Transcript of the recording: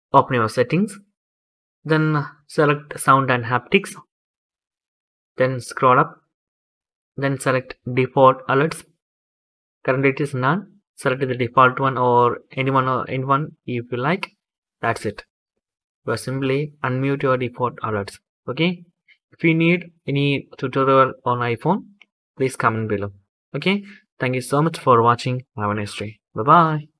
open your settings, then select sound and haptics, then scroll up, then select default alerts. Currently it is none. Select the default one or anyone if you like. That's it. You simply unmute your default alerts. Okay. If you need any tutorial on iPhone, please comment below. Okay. Thank you so much for watching. Have a nice day. Bye bye.